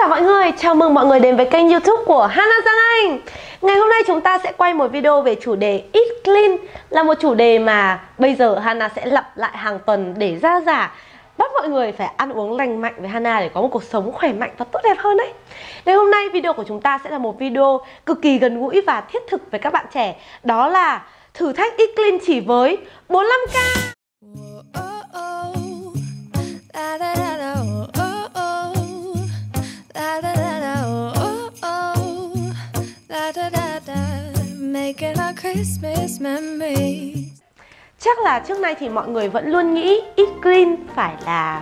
chào mọi người, chào mừng mọi người đến với kênh YouTube của Hana Giang Anh. Ngày hôm nay chúng ta sẽ quay một video về chủ đề Eat Clean. Là một chủ đề mà bây giờ Hana sẽ lặp lại hàng tuần để ra giả, bắt mọi người phải ăn uống lành mạnh với Hana để có một cuộc sống khỏe mạnh và tốt đẹp hơn đấy. Ngày hôm nay video của chúng ta sẽ là một video cực kỳ gần gũi và thiết thực với các bạn trẻ. Đó là thử thách Eat Clean chỉ với 45k. Chắc là trước nay thì mọi người vẫn luôn nghĩ Eat Clean phải là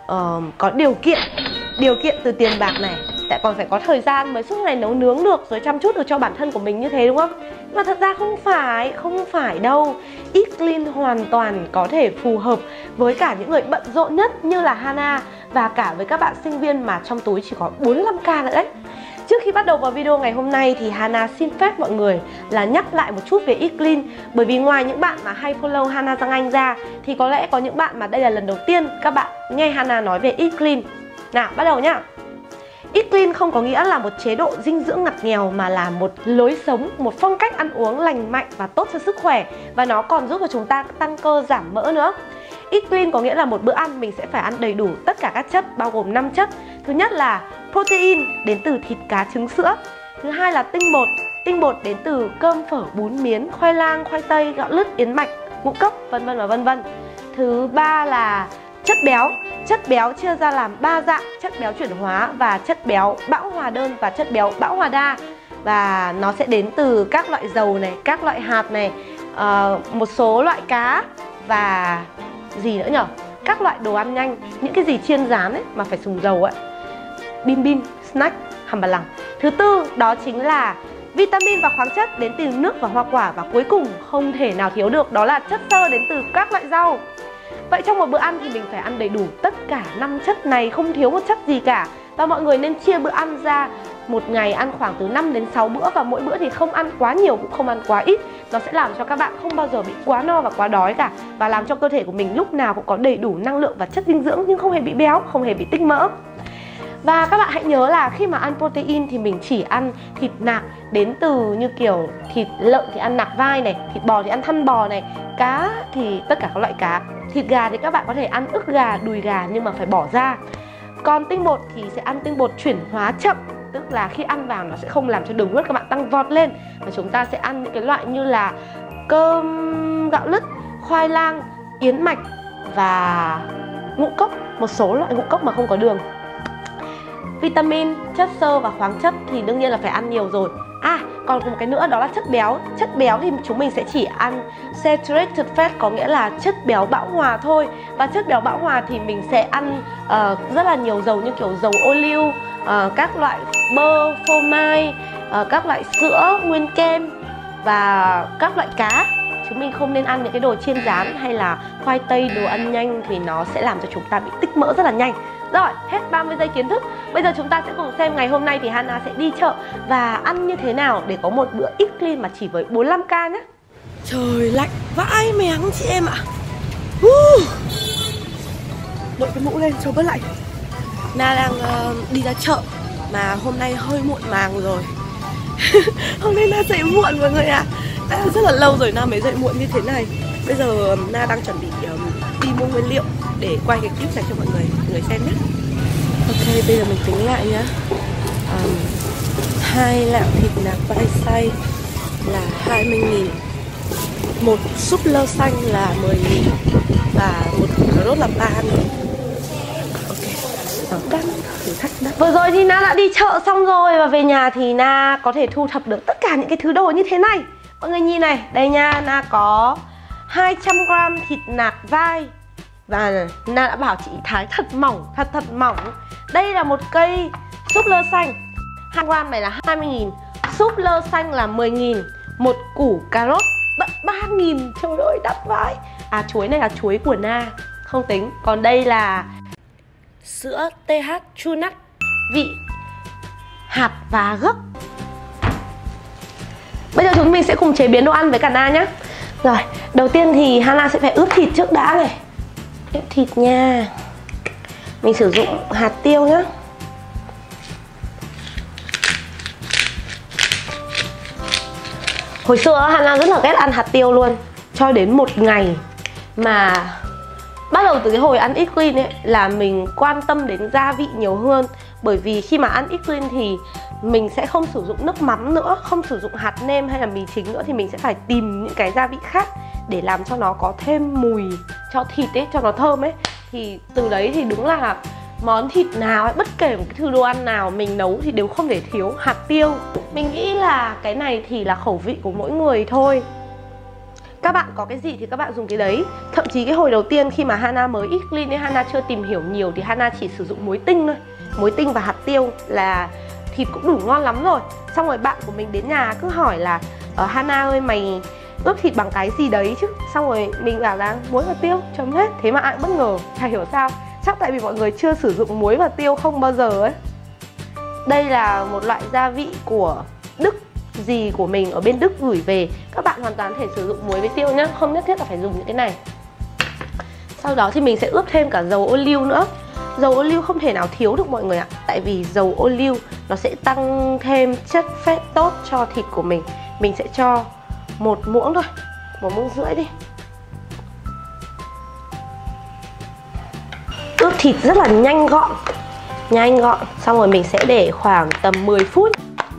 có điều kiện từ tiền bạc này, tại còn phải có thời gian mới suốt ngày nấu nướng được, rồi chăm chút được cho bản thân của mình như thế, đúng không? Mà thật ra không phải đâu. Eat Clean hoàn toàn có thể phù hợp với cả những người bận rộn nhất như là Hana, và cả với các bạn sinh viên mà trong túi chỉ có 45k nữa đấy. Trước khi bắt đầu vào video ngày hôm nay thì Hana xin phép mọi người là nhắc lại một chút về Eat Clean. Bởi vì ngoài những bạn mà hay follow Hana Giang Anh ra thì có lẽ có những bạn mà đây là lần đầu tiên các bạn nghe Hana nói về Eat Clean. Nào, bắt đầu nhá. Eat Clean không có nghĩa là một chế độ dinh dưỡng ngặt nghèo, mà là một lối sống, một phong cách ăn uống lành mạnh và tốt cho sức khỏe. Và nó còn giúp cho chúng ta tăng cơ giảm mỡ nữa. Eat Clean có nghĩa là một bữa ăn mình sẽ phải ăn đầy đủ tất cả các chất, bao gồm 5 chất. Thứ nhất là protein đến từ thịt, cá, trứng, sữa. Thứ hai là tinh bột. Tinh bột đến từ cơm, phở, bún, miến, khoai lang, khoai tây, gạo lứt, yến mạch, ngũ cốc, vân vân và vân vân. Thứ ba là chất béo. Chất béo chia ra làm 3 dạng: chất béo chuyển hóa và chất béo bão hòa đơn và chất béo bão hòa đa. Và nó sẽ đến từ các loại dầu này, các loại hạt này, một số loại cá và gì nữa nhở? Các loại đồ ăn nhanh, những cái gì chiên rán ấy mà phải dùng dầu ấy, bim bim, snack, hầm bà lằng. Thứ tư đó chính là vitamin và khoáng chất đến từ nước và hoa quả. Và cuối cùng không thể nào thiếu được đó là chất xơ đến từ các loại rau. Vậy trong một bữa ăn thì mình phải ăn đầy đủ tất cả 5 chất này, không thiếu một chất gì cả. Và mọi người nên chia bữa ăn ra, một ngày ăn khoảng từ 5 đến 6 bữa. Và mỗi bữa thì không ăn quá nhiều cũng không ăn quá ít. Nó sẽ làm cho các bạn không bao giờ bị quá no và quá đói cả, và làm cho cơ thể của mình lúc nào cũng có đầy đủ năng lượng và chất dinh dưỡng, nhưng không hề bị béo, không hề bị tích mỡ. Và các bạn hãy nhớ là khi mà ăn protein thì mình chỉ ăn thịt nạc đến từ như kiểu thịt lợn thì ăn nạc vai này, thịt bò thì ăn thăn bò này, cá thì tất cả các loại cá. Thịt gà thì các bạn có thể ăn ức gà, đùi gà nhưng mà phải bỏ ra. Còn tinh bột thì sẽ ăn tinh bột chuyển hóa chậm, tức là khi ăn vào nó sẽ không làm cho đường huyết các bạn tăng vọt lên. Và chúng ta sẽ ăn những cái loại như là cơm, gạo lứt, khoai lang, yến mạch và ngũ cốc, một số loại ngũ cốc mà không có đường. Vitamin, chất xơ và khoáng chất thì đương nhiên là phải ăn nhiều rồi. Còn một cái nữa đó là chất béo. Chất béo thì chúng mình sẽ chỉ ăn saturated fat, có nghĩa là chất béo bão hòa thôi. Và chất béo bão hòa thì mình sẽ ăn rất là nhiều dầu, như kiểu dầu ô liu, các loại bơ, phô mai, các loại sữa, nguyên kem và các loại cá. Chúng mình không nên ăn những cái đồ chiên rán hay là khoai tây, đồ ăn nhanh, vì nó sẽ làm cho chúng ta bị tích mỡ rất là nhanh. Rồi, hết 30 giây kiến thức. Bây giờ chúng ta sẽ cùng xem ngày hôm nay thì Hana sẽ đi chợ và ăn như thế nào để có một bữa Eat Clean mà chỉ với 45k nhé. Trời lạnh vãi mèng chị em ạ. Đội cái mũ lên cho bớt lạnh. Na đang đi ra chợ mà hôm nay hơi muộn màng rồi. Hôm nay Na dậy muộn mọi người ạ. Đã rất là lâu rồi Na mới dậy muộn như thế này. Bây giờ Na đang chuẩn bị đi mua nguyên liệu để quay cái clip này cho mọi người xem nhé. Ok, bây giờ mình tính lại nhá. 2 lạng thịt nạc vai xay là 20.000, một súp lơ xanh là 10.000 và một củ cà rốt là 30.000. Ok, thử thách đã. Vừa rồi thì Na đã đi chợ xong rồi, và về nhà thì Na có thể thu thập được tất cả những cái thứ đồ như thế này. Mọi người nhìn này, đây nha, Na có 200g thịt nạc vai. Và Na đã bảo chị thái thật mỏng, thật mỏng. Đây là một cây súp lơ xanh, 2g này là 20.000, súp lơ xanh là 10.000, một củ cà rốt tận 3.000. Trời ơi, đắt vãi. Chuối này là chuối của Na, không tính. Còn đây là sữa TH True Nut, vị hạt và gấc. Bây giờ chúng mình sẽ cùng chế biến đồ ăn với cả Na nhé. Rồi, đầu tiên thì Hana sẽ phải ướp thịt trước đã này. Ướp thịt nha. Mình sử dụng hạt tiêu nhé. Hồi xưa Hana rất là ghét ăn hạt tiêu luôn, cho đến một ngày mà bắt đầu từ cái hồi ăn Eat Clean ấy là mình quan tâm đến gia vị nhiều hơn. Bởi vì khi mà ăn Eat Clean thì mình sẽ không sử dụng nước mắm nữa, không sử dụng hạt nêm hay là mì chính nữa, thì mình sẽ phải tìm những cái gia vị khác để làm cho nó có thêm mùi cho thịt ấy, cho nó thơm ấy. Thì từ đấy thì đúng là món thịt nào hay bất kể một cái thứ đồ ăn nào mình nấu thì đều không thể thiếu hạt tiêu. Mình nghĩ là cái này thì là khẩu vị của mỗi người thôi. Các bạn có cái gì thì các bạn dùng cái đấy. Thậm chí cái hồi đầu tiên khi mà Hana mới Eat Clean ấy, Hana chưa tìm hiểu nhiều thì Hana chỉ sử dụng muối tinh thôi. Muối tinh và hạt tiêu là thịt cũng đủ ngon lắm rồi. Xong rồi bạn của mình đến nhà cứ hỏi là Hana ơi, mày ướp thịt bằng cái gì đấy chứ? Xong rồi mình bảo là muối và tiêu, chấm hết. Thế mà ai cũng bất ngờ, chả hiểu sao. Chắc tại vì mọi người chưa sử dụng muối và tiêu không bao giờ ấy. Đây là một loại gia vị của Đức, dì của mình ở bên Đức gửi về. Các bạn hoàn toàn có thể sử dụng muối với tiêu nhá, không nhất thiết là phải dùng những cái này. Sau đó thì mình sẽ ướp thêm cả dầu ô liu nữa. Dầu ô liu không thể nào thiếu được mọi người ạ. Tại vì dầu ô liu nó sẽ tăng thêm chất fat tốt cho thịt của mình. Mình sẽ cho 1 muỗng thôi, 1,5 muỗng đi. Ướp thịt rất là nhanh gọn. Xong rồi mình sẽ để khoảng tầm 10 phút.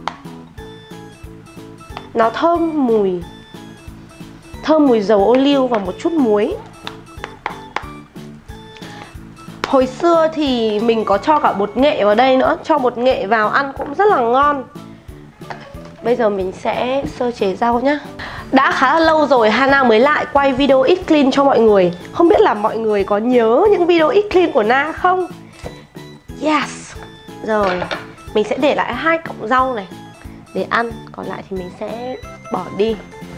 Nó thơm mùi dầu ô liu và một chút muối. Hồi xưa thì mình có cho cả bột nghệ vào đây nữa. Cho bột nghệ vào ăn cũng rất là ngon. Bây giờ mình sẽ sơ chế rau nhá. Đã khá là lâu rồi Hana mới lại quay video Eat Clean cho mọi người. Không biết là mọi người có nhớ những video Eat Clean của Na không? Yes. Rồi, mình sẽ để lại 2 cọng rau này để ăn, còn lại thì mình sẽ bỏ đi.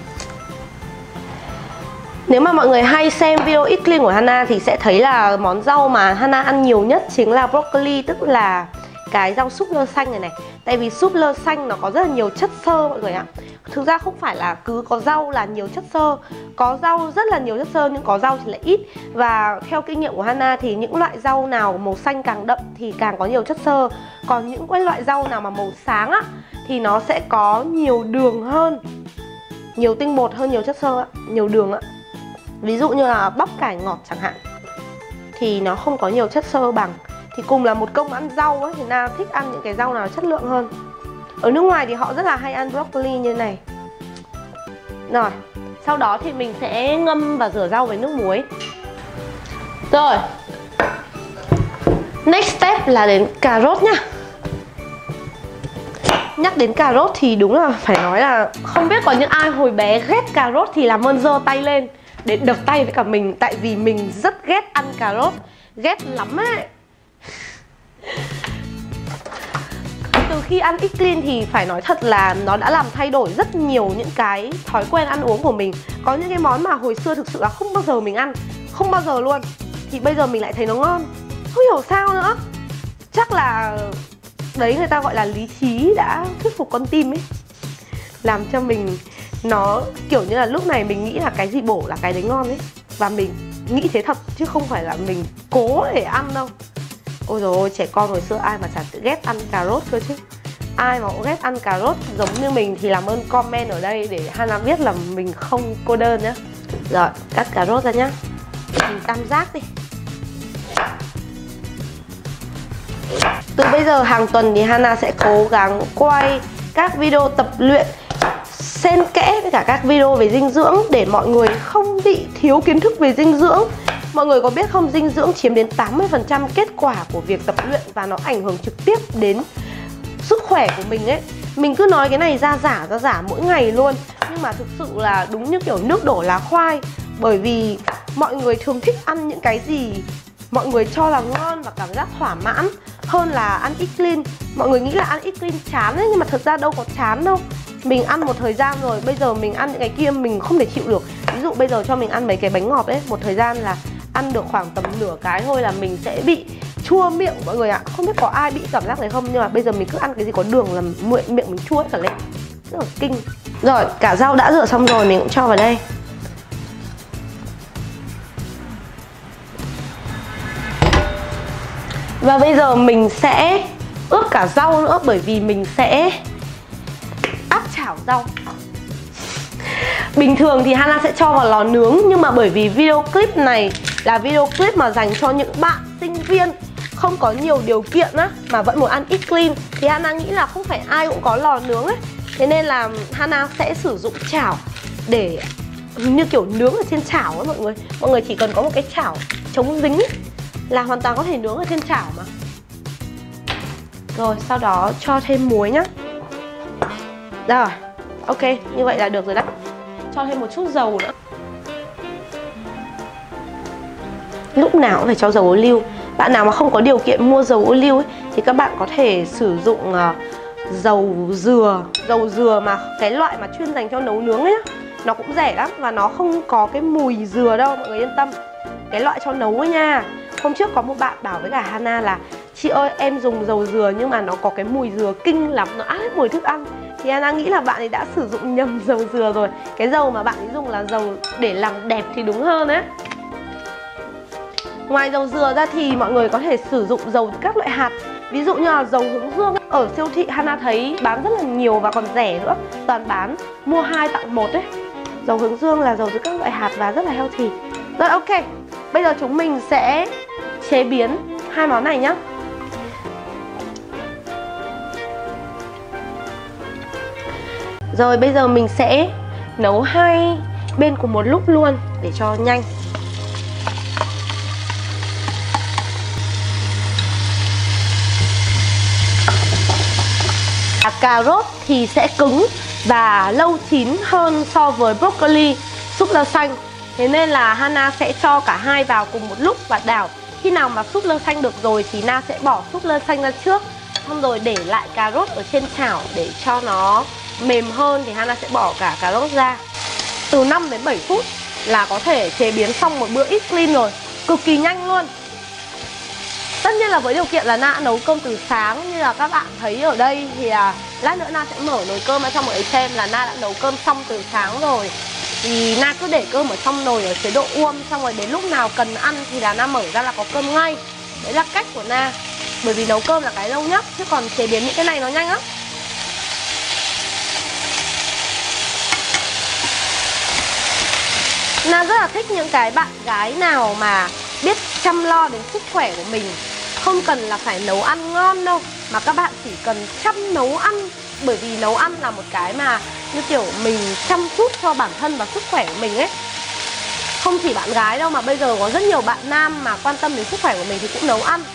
Nếu mà mọi người hay xem video Eat Clean của Hana thì sẽ thấy là món rau mà Hana ăn nhiều nhất chính là broccoli, tức là cái rau súp lơ xanh này. Tại vì súp lơ xanh nó có rất là nhiều chất xơ mọi người ạ. Thực ra không phải là cứ có rau là nhiều chất xơ. Có rau rất là nhiều chất xơ nhưng có rau thì lại ít. Và theo kinh nghiệm của Hana thì những loại rau nào màu xanh càng đậm thì càng có nhiều chất xơ. Còn những cái loại rau nào mà màu sáng á thì nó sẽ có nhiều đường hơn, nhiều tinh bột hơn nhiều chất xơ á, nhiều đường á. Ví dụ như là bắp cải ngọt chẳng hạn thì nó không có nhiều chất xơ bằng. Thì cùng là một công ăn rau ấy, thì Na thích ăn những cái rau nào chất lượng hơn. Ở nước ngoài thì họ rất là hay ăn broccoli như này. Rồi, sau đó thì mình sẽ ngâm và rửa rau với nước muối. Rồi, next step là đến cà rốt nhá. Nhắc đến cà rốt thì đúng là phải nói là không biết có những ai hồi bé ghét cà rốt thì làm ơn giơ tay lên để đập tay với cả mình. Tại vì mình rất ghét ăn cà rốt, ghét lắm ấy. Từ khi ăn Eat Clean thì phải nói thật là nó đã làm thay đổi rất nhiều những cái thói quen ăn uống của mình. Có những cái món mà hồi xưa thực sự là không bao giờ mình ăn, không bao giờ luôn, thì bây giờ mình lại thấy nó ngon. Không hiểu sao nữa. Chắc là đấy người ta gọi là lý trí đã thuyết phục con tim ấy. Làm cho mình nó kiểu như là lúc này mình nghĩ là cái gì bổ là cái đấy ngon ấy. Và mình nghĩ thế thật chứ không phải là mình cố để ăn đâu. Ôi dồi ôi, trẻ con hồi xưa ai mà chả tự ghét ăn cà rốt cơ chứ. Ai mà cũng ghét ăn cà rốt giống như mình thì làm ơn comment ở đây để Hana biết là mình không cô đơn nhá. Rồi, cắt cà rốt ra nhá. Mình tam giác đi. Từ bây giờ hàng tuần thì Hana sẽ cố gắng quay các video tập luyện xen kẽ với cả các video về dinh dưỡng để mọi người không bị thiếu kiến thức về dinh dưỡng. Mọi người có biết không, dinh dưỡng chiếm đến 80% kết quả của việc tập luyện và nó ảnh hưởng trực tiếp đến sức khỏe của mình ấy. Mình cứ nói cái này ra giả mỗi ngày luôn, nhưng mà thực sự là đúng như kiểu nước đổ lá khoai. Bởi vì mọi người thường thích ăn những cái gì mọi người cho là ngon và cảm giác thỏa mãn hơn là ăn Eat Clean. Mọi người nghĩ là ăn Eat Clean chán ấy, nhưng mà thật ra đâu có chán đâu. Mình ăn một thời gian rồi, bây giờ mình ăn những cái kia mình không thể chịu được. Ví dụ bây giờ cho mình ăn mấy cái bánh ngọt ấy, một thời gian là ăn được khoảng tầm nửa cái thôi là mình sẽ bị chua miệng mọi người ạ. Không biết có ai bị cảm giác này không, nhưng mà bây giờ mình cứ ăn cái gì có đường là miệng mình chua hết cả lên. Rất là kinh. Rồi, cả rau đã rửa xong rồi mình cũng cho vào đây. Và bây giờ mình sẽ ướp cả rau nữa, bởi vì mình sẽ áp chảo rau. Bình thường thì Hana sẽ cho vào lò nướng, nhưng mà bởi vì video clip này là video clip mà dành cho những bạn sinh viên không có nhiều điều kiện á, mà vẫn muốn ăn eat clean, thì Hana nghĩ là không phải ai cũng có lò nướng ấy. Thế nên là Hana sẽ sử dụng chảo để như kiểu nướng ở trên chảo ấy mọi người. Mọi người chỉ cần có một cái chảo chống dính ấy, là hoàn toàn có thể nướng ở trên chảo mà. Rồi sau đó cho thêm muối nhá. Rồi, ok, như vậy là được rồi đấy. Cho thêm một chút dầu nữa. Lúc nào cũng phải cho dầu ô liu. Bạn nào mà không có điều kiện mua dầu ô liu ấy, thì các bạn có thể sử dụng dầu dừa. Dầu dừa mà cái loại mà chuyên dành cho nấu nướng ấy, nó cũng rẻ lắm và nó không có cái mùi dừa đâu, mọi người yên tâm. Cái loại cho nấu ấy nha. Hôm trước có một bạn bảo với cả Hana là chị ơi em dùng dầu dừa nhưng mà nó có cái mùi dừa kinh lắm, nó át hết mùi thức ăn. Thì Hana nghĩ là bạn ấy đã sử dụng nhầm dầu dừa rồi. Cái dầu mà bạn ấy dùng là dầu để làm đẹp thì đúng hơn ấy. Ngoài dầu dừa ra thì mọi người có thể sử dụng dầu các loại hạt. Ví dụ như là dầu hướng dương ấy. Ở siêu thị Hana thấy bán rất là nhiều và còn rẻ nữa. Toàn bán mua 2 tặng 1 ấy. Dầu hướng dương là dầu từ các loại hạt và rất là healthy. Rồi ok, bây giờ chúng mình sẽ chế biến hai món này nhá. Rồi bây giờ mình sẽ nấu hai bên cùng một lúc luôn để cho nhanh. Cà rốt thì sẽ cứng và lâu chín hơn so với broccoli, súp lơ xanh. Thế nên là Hana sẽ cho cả hai vào cùng một lúc và đảo. Khi nào mà súp lơ xanh được rồi thì Na sẽ bỏ súp lơ xanh ra trước, xong rồi để lại cà rốt ở trên chảo để cho nó mềm hơn thì Hana sẽ bỏ cả cà rốt ra. Từ 5 đến 7 phút là có thể chế biến xong một bữa eat clean rồi. Cực kỳ nhanh luôn. Tất nhiên là với điều kiện là Na nấu cơm từ sáng như là các bạn thấy ở đây, thì lát nữa Na sẽ mở nồi cơm ra cho mọi người xem là Na đã nấu cơm xong từ sáng rồi. Thì Na cứ để cơm ở trong nồi ở chế độ uông, xong rồi đến lúc nào cần ăn thì là Na mở ra là có cơm ngay. Đấy là cách của Na. Bởi vì nấu cơm là cái lâu nhất, chứ còn chế biến những cái này nó nhanh lắm. Na rất là thích những cái bạn gái nào mà biết chăm lo đến sức khỏe của mình. Không cần là phải nấu ăn ngon đâu, mà các bạn chỉ cần chăm nấu ăn. Bởi vì nấu ăn là một cái mà như kiểu mình chăm chút cho bản thân và sức khỏe của mình ấy. Không chỉ bạn gái đâu mà bây giờ có rất nhiều bạn nam mà quan tâm đến sức khỏe của mình thì cũng nấu ăn.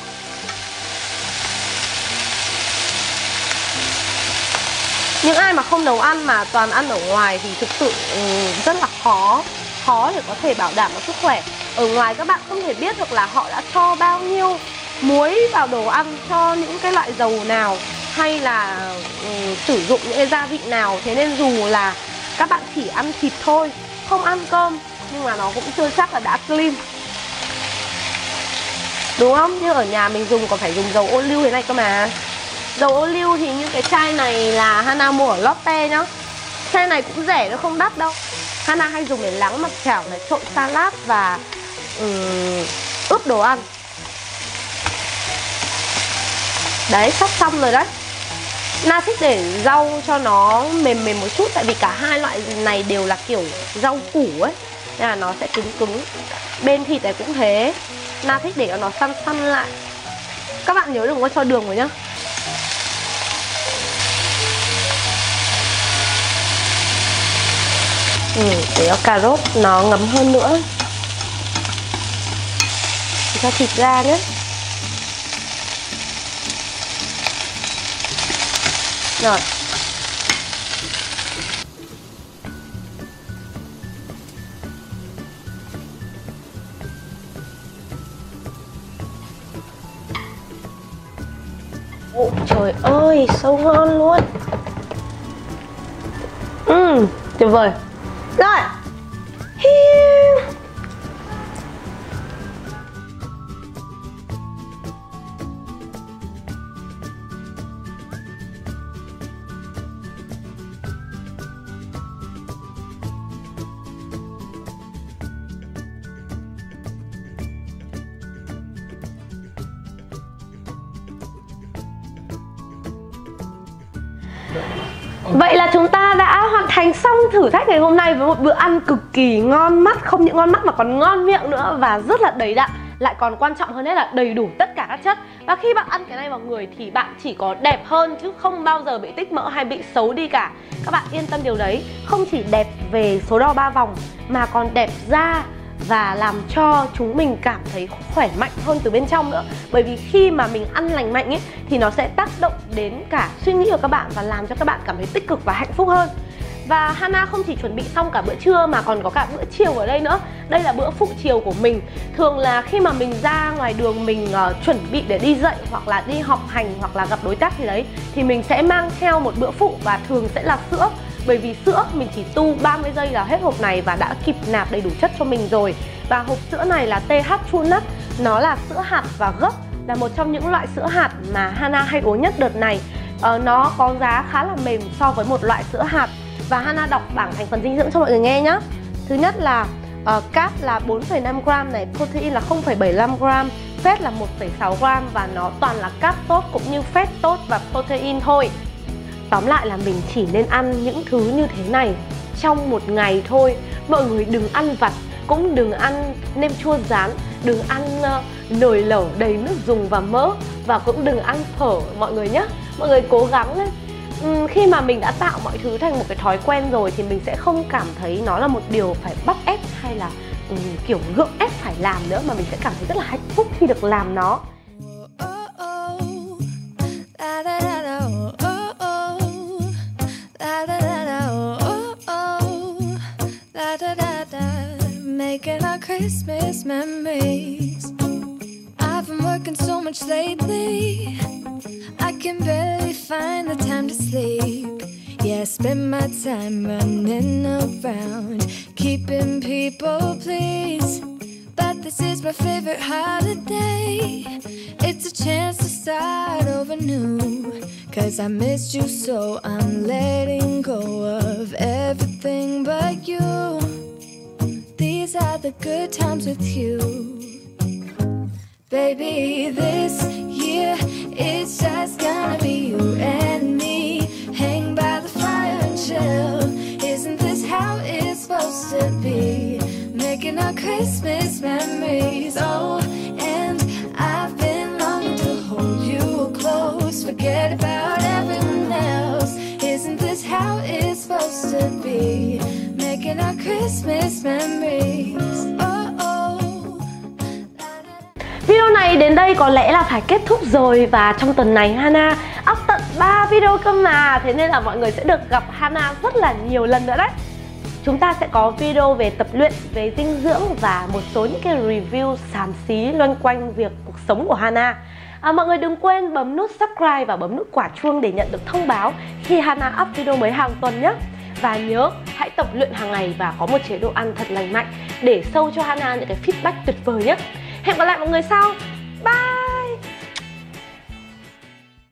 Những ai mà không nấu ăn mà toàn ăn ở ngoài thì thực sự rất là khó để có thể bảo đảm được sức khỏe. Ở ngoài các bạn không thể biết được là họ đã cho bao nhiêu muối vào đồ ăn, cho những cái loại dầu nào, hay là sử dụng những cái gia vị nào. Thế nên dù là các bạn chỉ ăn thịt thôi, không ăn cơm, nhưng mà nó cũng chưa chắc là đã clean, đúng không? Như ở nhà mình dùng còn phải dùng dầu ô liu thế này cơ mà. Dầu ô liu thì những cái chai này là Hana mua ở Lotte nhá. Chai này cũng rẻ, nó không đắt đâu. Hana hay dùng để láng mặt chảo này, trộn salad và ướp đồ ăn. Đấy, sắp xong rồi đấy. Na thích để rau cho nó mềm mềm một chút, tại vì cả hai loại này đều là kiểu rau củ ấy, nên là nó sẽ cứng cứng. Bên thịt này cũng thế, Na thích để cho nó săn săn lại. Các bạn nhớ đừng có cho đường vào nhá. Để cho cà rốt nó ngấm hơn nữa. Cho thịt ra nhé. Rồi. Ôi trời ơi, sâu ngon luôn. Tuyệt vời. Rồi. Vậy là chúng ta đã hoàn thành xong thử thách ngày hôm nay với một bữa ăn cực kỳ ngon mắt. Không những ngon mắt mà còn ngon miệng nữa và rất là đầy đặn. Lại còn quan trọng hơn hết là đầy đủ tất cả các chất. Và khi bạn ăn cái này vào người thì bạn chỉ có đẹp hơn chứ không bao giờ bị tích mỡ hay bị xấu đi cả. Các bạn yên tâm điều đấy. Không chỉ đẹp về số đo 3 vòng mà còn đẹp da và làm cho chúng mình cảm thấy khỏe mạnh hơn từ bên trong nữa. Bởi vì khi mà mình ăn lành mạnh ấy thì nó sẽ tác động đến cả suy nghĩ của các bạn và làm cho các bạn cảm thấy tích cực và hạnh phúc hơn. Và Hana không chỉ chuẩn bị xong cả bữa trưa mà còn có cả bữa chiều ở đây nữa. Đây là bữa phụ chiều của mình. Thường là khi mà mình ra ngoài đường mình chuẩn bị để đi dạy hoặc là đi họp hành hoặc là gặp đối tác gì đấy thì mình sẽ mang theo một bữa phụ và thường sẽ là sữa. Bởi vì sữa mình chỉ tu 30 giây là hết hộp này và đã kịp nạp đầy đủ chất cho mình rồi. Và hộp sữa này là TH True Nut. Nó là sữa hạt và gốc, là một trong những loại sữa hạt mà Hana hay uống nhất đợt này. Nó có giá khá là mềm so với một loại sữa hạt. Và Hana đọc bảng thành phần dinh dưỡng cho mọi người nghe nhé. Thứ nhất là carb là 4,5g này, protein là 0,75g, fat là 1,6g và nó toàn là carb tốt cũng như fat tốt và protein thôi. Tóm lại là mình chỉ nên ăn những thứ như thế này trong một ngày thôi. Mọi người đừng ăn vặt, cũng đừng ăn nem chua rán, đừng ăn nồi lẩu đầy nước dùng và mỡ, và cũng đừng ăn phở mọi người nhé. Mọi người cố gắng lên. Khi mà mình đã tạo mọi thứ thành một cái thói quen rồi thì mình sẽ không cảm thấy nó là một điều phải bắt ép hay là kiểu gượng ép phải làm nữa, mà mình sẽ cảm thấy rất là hạnh phúc khi được làm nó. Making our Christmas memories. I've been working so much lately, I can barely find the time to sleep. Yeah, I spend my time running around, keeping people pleased. But this is my favorite holiday. It's a chance to start over new. Cause I missed you so I'm letting go of everything but you. These are the good times with you. Baby, this year it's just gonna be you and me. Hang by the fire and chill. Isn't this how it's supposed to be? Making our Christmas memories. Oh, and I've been longing to hold you close. Forget about everyone else. Isn't this how it's supposed to be? Making our Christmas memories. Oh, oh. Video này đến đây có lẽ là phải kết thúc rồi. Và trong tuần này Hana up tận 3 video cơ mà. Thế nên là mọi người sẽ được gặp Hana rất là nhiều lần nữa đấy. Chúng ta sẽ có video về tập luyện, về dinh dưỡng và một số những cái review xàm xí loanh quanh việc cuộc sống của Hana. Mọi người đừng quên bấm nút subscribe và bấm nút quả chuông để nhận được thông báo khi Hana up video mới hàng tuần nhé. Và nhớ hãy tập luyện hàng ngày và có một chế độ ăn thật lành mạnh để show cho Hana những cái feedback tuyệt vời nhất. Hẹn gặp lại mọi người sau.